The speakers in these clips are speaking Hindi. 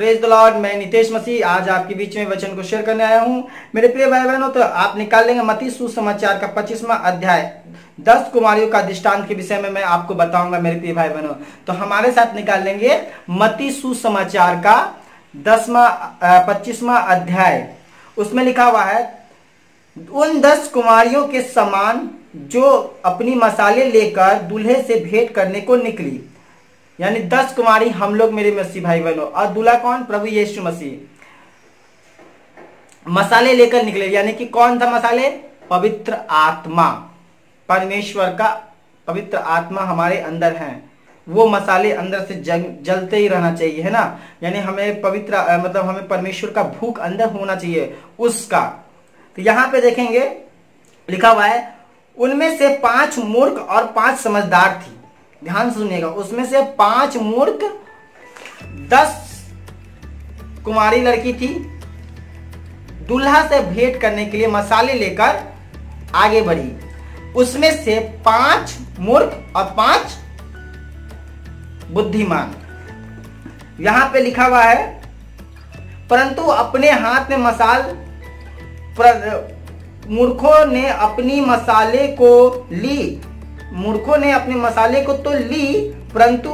Praise the Lord. मैं नितेश मसीह आज आपके बीच में वचन को शेयर करने आया हूं। मेरे प्रिय भाई बहनों, तो आप निकाल लेंगे मत्ती सुसमाचार का 25वां अध्याय 10 कुमारियों का दृष्टांत के विषय में मैं आपको बताऊंगा मेरे प्रिय भाई बहनों। तो हमारे साथ निकाल लेंगे मत्ती सुसमाचार का 25वां अध्याय। उसमें लिखा हुआ है, उन 10 कुमारियों के समान जो अपनी मसाले लेकर दूल्हे से भेंट करने को निकली। यानी 10 कुमारी हम लोग मेरे मसीह भाई बहनों, और दूल्हा कौन? प्रभु यीशु मसीह। मसाले लेकर निकले, यानी कि कौन था मसाले? पवित्र आत्मा, परमेश्वर का पवित्र आत्मा हमारे अंदर है। वो मसाले अंदर से जलते ही रहना चाहिए, है ना। यानी हमें पवित्र मतलब हमें परमेश्वर का भूख अंदर होना चाहिए उसका। तो यहां पे देखेंगे लिखा हुआ है, उनमें से 5 मूर्ख और 5 समझदार थी। ध्यान से सुनिएगा, उसमें से 5 मूर्ख, 10 कुमारी लड़की थी, दूल्हा से भेंट करने के लिए मसाले लेकर आगे बढ़ी। उसमें से 5 मूर्ख और 5 बुद्धिमान। यहां पे लिखा हुआ है, परंतु अपने हाथ में मसाल मूर्खों ने अपनी मसाले को ली। मूर्खों ने अपने मसाले को तो ली, परंतु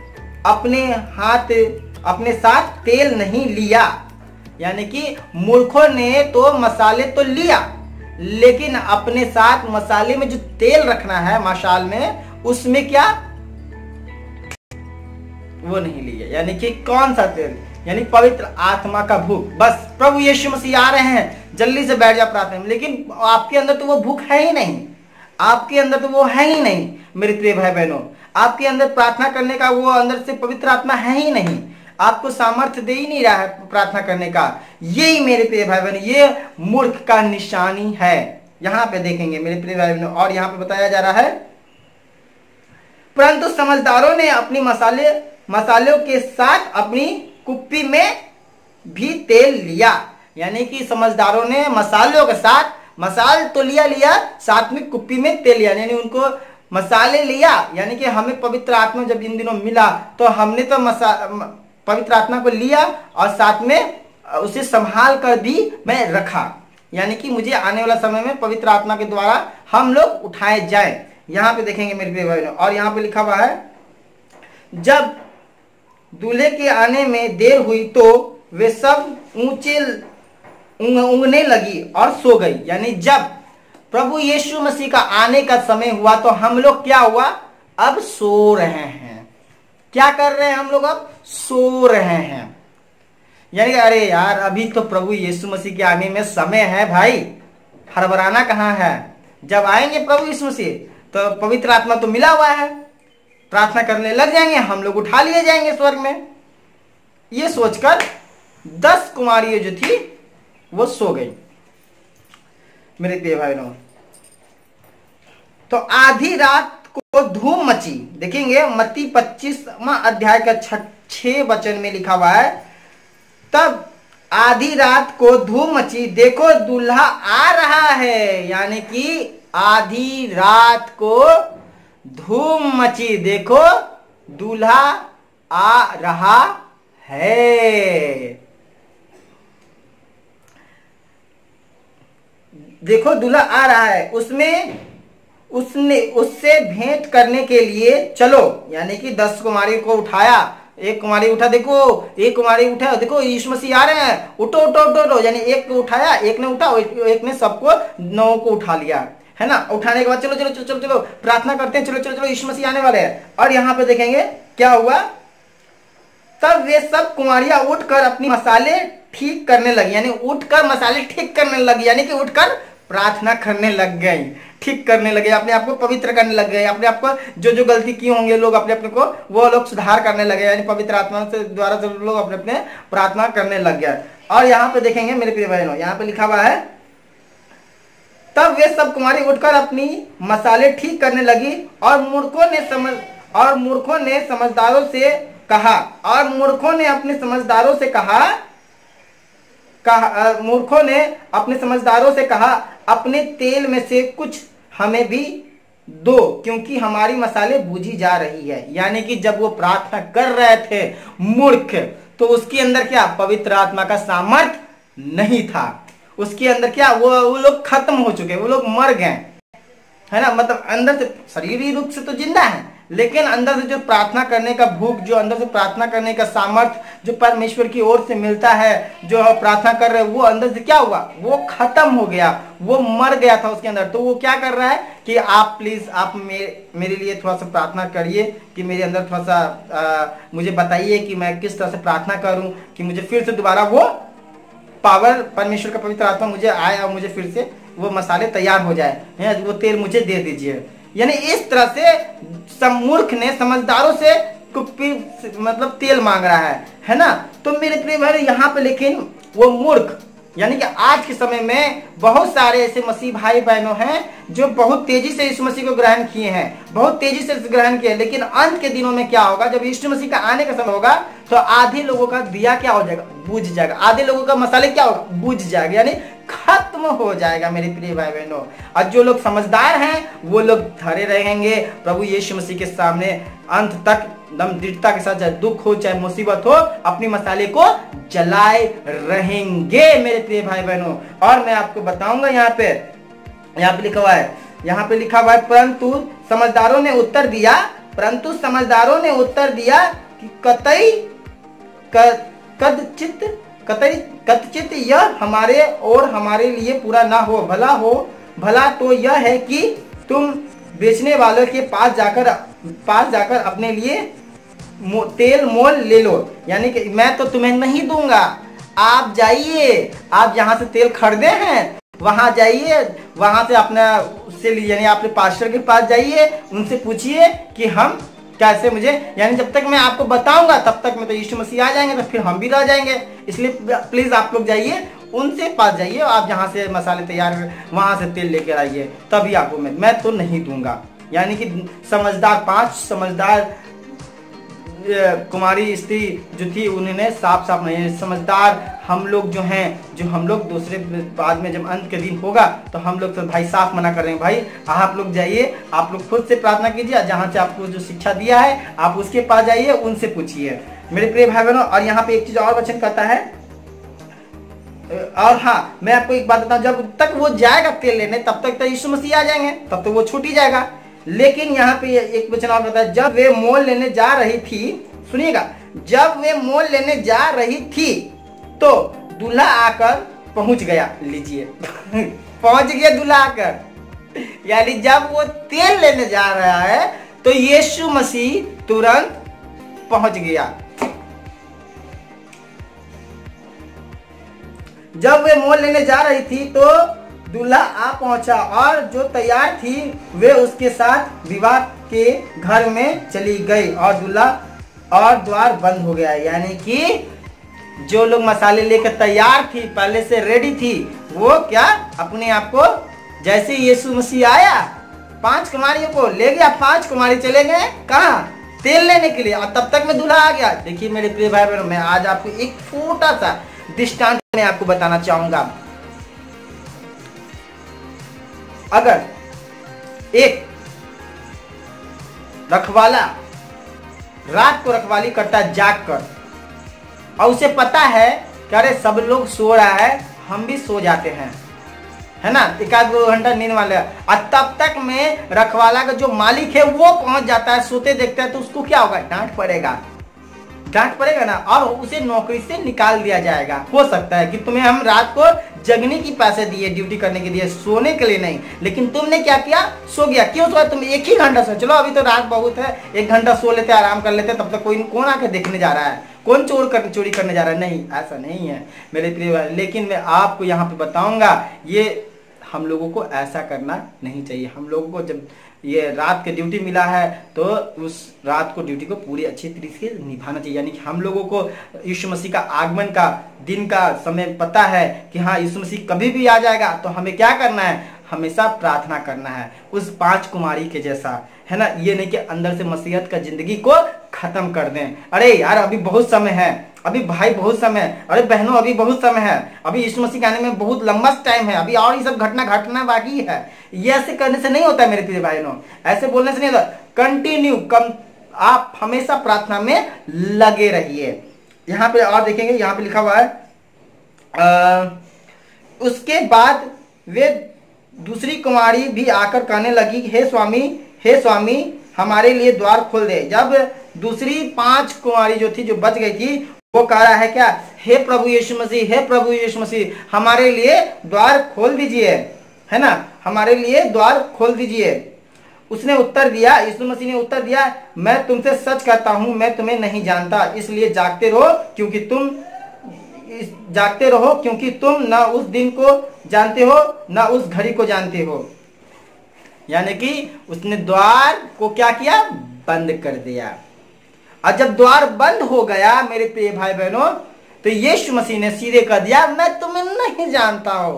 अपने साथ तेल नहीं लिया। यानी कि मूर्खों ने तो मसाले तो लिया, लेकिन अपने साथ मसाले में जो तेल रखना है मशाल में, उसमें क्या वो नहीं लिया। यानी कि कौन सा तेल? यानी पवित्र आत्मा का भूख। बस प्रभु यीशु मसीह आ रहे हैं, जल्दी से बैठ जा प्रार्थना में। लेकिन आपके अंदर तो वो भूख है ही नहीं, आपके अंदर तो वो है ही नहीं मेरे प्रिय भाई बहनों। आपके अंदर प्रार्थना करने का वो अंदर से पवित्र आत्मा है ही नहीं, आपको सामर्थ्य दे ही नहीं रहा है प्रार्थना करने का। यही मेरे प्रिय भाई बहनों, ये मूर्ख का निशानी है। यहां पे देखेंगे मेरे प्रिय भाई बहनों, और यहां पे बताया जा रहा है, परंतु समझदारों ने अपनी मसालों के साथ अपनी कुप्पी में भी तेल लिया। यानी कि समझदारों ने मसालों के साथ मसाल तो लिया, साथ में कुप्पी में तेल लिया। यानी उनको मसाले लिया, यानी कि हमें पवित्र आत्मा जब इन दिनों मिला तो हमने तो पवित्र आत्मा को लिया और साथ में उसे संभाल कर भी मैं रखा। यानी कि मुझे आने वाला समय में पवित्र आत्मा के द्वारा हम लोग उठाए जाएं। यहां पे देखेंगे मेरे प्रिय भाइयों, और यहां पे लिखा हुआ है, जब दूल्हे के आने में देर हुई तो वे सब ऊंचे ऊँघने लगी और सो गई। यानी जब प्रभु यीशु मसीह का आने का समय हुआ तो हम लोग क्या हुआ? अब सो रहे हैं। क्या कर रहे हैं हम लोग? अब सो रहे हैं। यानी अरे यार, अभी तो प्रभु यीशु मसीह के आने में समय है भाई, हड़बड़ाना कहाँ है। जब आएंगे प्रभु यीशु मसीह तो पवित्र आत्मा तो मिला हुआ है, प्रार्थना करने लग जाएंगे, हम लोग उठा लिए जाएंगे स्वर्ग में। ये सोचकर 10 कुमारियां जो थी वो सो गई मेरे प्रिय भाइयों। तो आधी रात को धूम मची। देखेंगे मत्ती 25वां अध्याय का 6 वचन में लिखा हुआ है, तब आधी रात को धूम मची, देखो दूल्हा आ रहा है। यानी कि आधी रात को धूम मची, देखो दूल्हा आ रहा है। देखो दूल्हा आ रहा है, उससे भेंट करने के लिए चलो। यानी कि 10 कुमारी को उठाया, एक कुमारी उठा, देखो एक कुमारी उठा, देखो यीशु मसीह आ रहे हैं, उठो उठो उठो उठो। यानी एक को उठाया, एक ने उठा, एक ने सबको 9 को उठा लिया, है ना। उठाने के बाद चलो चलो चलो चलो चलो प्रार्थना करते हैं, चलो चलो चलो यीशु मसीह आने वाले हैं। और यहाँ पे देखेंगे क्या हुआ, तब वे सब कुमारियां उठकर अपनी मसाले ठीक करने लगी। यानी उठकर मसाले ठीक करने लगी, यानी कि उठकर प्रार्थना करने लग गई, ठीक करने लगे, अपने आप को पवित्र करने लग गए, अपने आप को जो गलती की होंगे लोग अपने अपने को वो लोग सुधार करने लगे। यानी पवित्र आत्मा से द्वारा से लोग अपने अपने प्रार्थना करने लग गए। और यहाँ पे देखेंगे मेरे प्रिय भाइयों, यहाँ पे लिखा हुआ है, तब वे सब कुमारी उठकर अपनी मसाले ठीक करने लगी, और मूर्खों ने समझदारों से कहा, और मूर्खों ने अपने समझदारों से मूर्खों ने अपने समझदारों से कहा, अपने तेल में से कुछ हमें भी दो, क्योंकि हमारी मसाले बूझी जा रही है। यानी कि जब वो प्रार्थना कर रहे थे मूर्ख, तो उसके अंदर क्या पवित्र आत्मा का सामर्थ्य नहीं था। उसके अंदर क्या वो लोग खत्म हो चुके, वो लोग मर गए, है ना। मतलब अंदर से शरीरी रूप से तो जिंदा है, लेकिन अंदर से जो प्रार्थना करने का भूख, जो अंदर से प्रार्थना करने का सामर्थ्य जो परमेश्वर की ओर से मिलता है, जो प्रार्थना कर रहे हैं, वो अंदर से क्या हुआ, वो खत्म हो गया, वो मर गया था उसके अंदर। तो वो क्या कर रहा है कि आप प्लीज आप मेरे लिए थोड़ा सा प्रार्थना करिए कि मेरे अंदर थोड़ा सा मुझे बताइए कि मैं किस तरह से प्रार्थना करूं कि मुझे फिर से दोबारा वो पावर, परमेश्वर का पवित्र आत्मा मुझे आए और मुझे फिर से वो मसाले तैयार हो जाए, वो तेल मुझे दे दीजिए। यानी इस तरह से मूर्ख ने समझदारों से कुप्पी मतलब तेल मांग रहा है ना। तो मेरे प्रिय भाई यहाँ पे लेकिन वो मूर्ख, यानी कि आज के समय में बहुत सारे ऐसे मसीह भाई बहनों हैं जो बहुत तेजी से यीशु मसीह को ग्रहण किए हैं, बहुत तेजी से ग्रहण किए, लेकिन अंत के दिनों में क्या होगा, जब यीशु मसीह का आने का समय होगा तो आधे लोगों का दिया क्या हो जाएगा, बुझ जाएगा। आधे लोगों का मसाले क्या होगा, बुझ जाएगा, यानी खत्म हो जाएगा मेरे प्रिय भाई बहनों। और जो लोग समझदार हैं वो लोग धरे रहेंगे प्रभु यीशु मसीह के सामने अंत तक, दम दृढ़ता के साथ, चाहे दुख हो चाहे मुसीबत हो, अपनी मसाले को जलाए रहेंगे मेरे प्रिय भाई बहनों। और मैं आपको बताऊंगा यहाँ पे लिखा हुआ है, यहाँ पे लिखा हुआ है परंतु समझदारों ने उत्तर दिया, कि कदचित यह हमारे और हमारे लिए पूरा ना हो, भला तो यह है कि तुम बेचने वालों के पास जाकर अपने लिए तेल मोल ले लो। यानी कि मैं तो तुम्हें नहीं दूंगा, आप जाइए, आप जहां से तेल खरीदे हैं वहां जाइए, वहां से अपना उससे यानी अपने पास्टर के पास जाइए, उनसे पूछिए कि हम कैसे मुझे, यानी जब तक मैं आपको बताऊंगा तब तक में तो यीशु मसीह आ जाएंगे, तो फिर हम भी रह जाएंगे। इसलिए प्लीज आप लोग जाइए, उनसे पास जाइए, आप जहां से मसाले तैयार वहां से तेल लेकर आइए, तभी आपको मैं तो नहीं दूंगा। यानी कि समझदार 5 समझदार कुमारी स्त्री जो थी उन्होंने साफ नहीं, समझदार हम लोग जो हैं, जो हम लोग दूसरे बाद में जब अंत के दिन होगा तो हम लोग तो भाई साफ मना कर रहे हैं, भाई आप लोग जाइए, आप लोग खुद से प्रार्थना कीजिए, जहां से आपको जो शिक्षा दिया है आप उसके पास जाइए, उनसे पूछिए मेरे प्रिय भाई बहनों। और यहाँ पे एक चीज और वचन कहता है, और हाँ मैं आपको एक बात बताऊं, जब तक वो जाएगा तेल लेने तब तक तो यीशु मसीह आ जाएंगे, तब तो वो छूट ही जाएगा। लेकिन यहाँ पे एक वचन और बताया, जब वे मोल लेने जा रही थी, सुनिएगा, जब वे मोल लेने जा रही थी तो दूल्हा आकर पहुंच गया। लीजिए पहुंच गया दूल्हा आकर, यानी जब वो तेल लेने जा रहा है तो यीशु मसीह तुरंत पहुंच गया। जब वे मोल लेने जा रही थी तो दूल्हा आ पहुंचा और जो तैयार थी वे उसके साथ विवाह के घर में चली गई और दूल्हा और द्वार बंद हो गया। यानी कि जो लोग मसाले लेकर तैयार थी, पहले से रेडी थी, वो क्या अपने आप को, जैसे यीशु मसीह आया 5 कुमारियों को ले गया, 5 कुमारी चले गए कहाँ, तेल लेने के लिए, और तब तक में दूल्हा आ गया। देखिए मेरे प्रिय भाई बहनों, मैं आज आपको एक छोटा सा दृष्टांत में आपको बताना चाहूंगा। अगर एक रखवाला रात को रखवाली करता है जाग कर, और उसे पता है कि अरे सब लोग सो रहा है, हम भी सो जाते हैं, है ना, 1-2 घंटा नींद वाले, और तब तक में रखवाला का जो मालिक है वो पहुंच जाता है, सोते देखता है, तो उसको क्या होगा, डांट पड़ेगा ना, और उसे नौकरी से निकाल दिया जाएगा। हो सकता है कि तुम्हें हम रात को जगने की पैसे दिए, ड्यूटी करने के दिए, सोने के लिए नहीं, लेकिन तुमने क्या किया, सो गया। क्यों सोया, तुम 1 ही घंटा सो, चलो अभी तो रात बहुत है, 1 घंटा सो लेते, आराम कर लेते, तब तक कोई कौन आके देखने जा रहा है, कौन चोरी करने जा रहा है, नहीं, ऐसा नहीं है मेरे प्रिय। लेकिन मैं आपको यहाँ पे बताऊंगा, ये हम लोगों को ऐसा करना नहीं चाहिए। हम लोगों को जब ये रात की ड्यूटी मिला है तो उस रात को ड्यूटी को पूरी अच्छी तरीके से निभाना चाहिए। यानी कि हम लोगों को यीशु मसीह का आगमन का दिन का समय पता है कि हाँ यीशु मसीह कभी भी आ जाएगा, तो हमें क्या करना है, हमेशा प्रार्थना करना है उस 5 कुमारी के जैसा, है ना। ये नहीं कि अंदर से मसीहत का जिंदगी को खत्म कर दें, अरे यार अभी बहुत समय है, अभी भाई बहुत समय, अरे बहनों अभी बहुत समय है, अभी यीशु मसीह के आने में बहुत लंबा टाइम है, अभी और ये सब घटना बाकी है। ये ऐसे करने से नहीं होता है मेरे प्रिय भाइयों, ऐसे बोलने से नहीं होता। कंटिन्यू आप हमेशा प्रार्थना में लगे रहिए। यहाँ पे और देखेंगे, यहाँ पे लिखा हुआ है उसके बाद वे दूसरी कुमारी भी आकर कहने लगी, हे स्वामी हमारे लिए द्वार खोल दे। जब दूसरी 5 कुमारी जो थी, जो बच गई थी, वो कह रहा है क्या, हे प्रभु यीशु मसीह, हे प्रभु यीशु मसीह हमारे लिए द्वार खोल दीजिए, है ना, हमारे लिए द्वार खोल दीजिए। उसने उत्तर दिया, यीशु मसीह ने उत्तर दिया, मैं तुमसे सच कहता हूं, मैं तुम्हें नहीं जानता, इसलिए जागते रहो क्योंकि तुम न उस दिन को जानते हो न उस घड़ी को जानते हो। यानी कि उसने द्वार को क्या किया, बंद कर दिया। और जब द्वार बंद हो गया मेरे प्रिय भाई बहनों, तो यीशु मसीह ने सीधे कह दिया, मैं तुम्हें नहीं जानता हूं।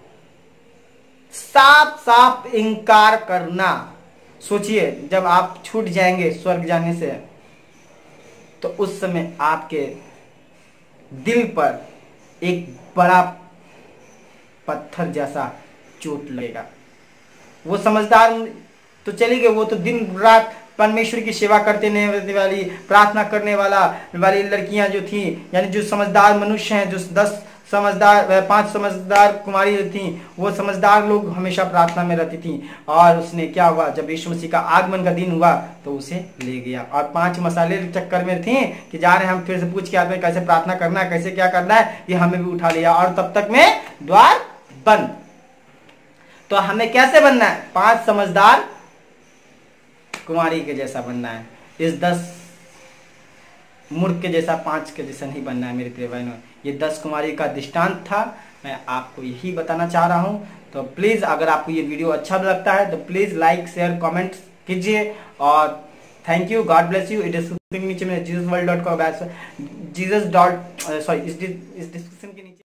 साफ साफ इनकार करना। सोचिए, जब आप छूट जाएंगे स्वर्ग जाने से, तो उस समय आपके दिल पर एक बड़ा पत्थर जैसा चोट लगेगा। वो समझदार तो चली गई, वो तो दिन रात परमेश्वर की सेवा करते वाली, प्रार्थना करने वाली लड़कियां जो थी, यानी जो समझदार मनुष्य हैं, जो 5 समझदार कुमारी थी, वो समझदार लोग हमेशा प्रार्थना में रहती थी। और उसने क्या हुआ, जब यीशु मसीह का आगमन का दिन हुआ तो उसे ले गया। और 5 मसाले चक्कर में थी कि जा रहे हैं हम, फिर से पूछ के आते हैं कैसे प्रार्थना करना है, कैसे क्या करना है, ये हमें भी उठा लिया। और तब तक में द्वार बंद। तो हमें कैसे बनना है, 5 समझदार कुमारी के जैसा बनना है। इस 10 मूर्ख के जैसा, 5 के जैसा नहीं बनना है मेरे प्रिय बहनों। ये 10 कुमारी का दृष्टांत था, मैं आपको यही बताना चाह रहा हूं। तो प्लीज अगर आपको ये वीडियो अच्छा लगता है तो प्लीज लाइक शेयर कमेंट कीजिए। और thank you, God bless you. इस डिस्क्रिप्शन के नीचे में जीससवर्ल्ड.com, इस डिस्क्रिप्शन के नीचे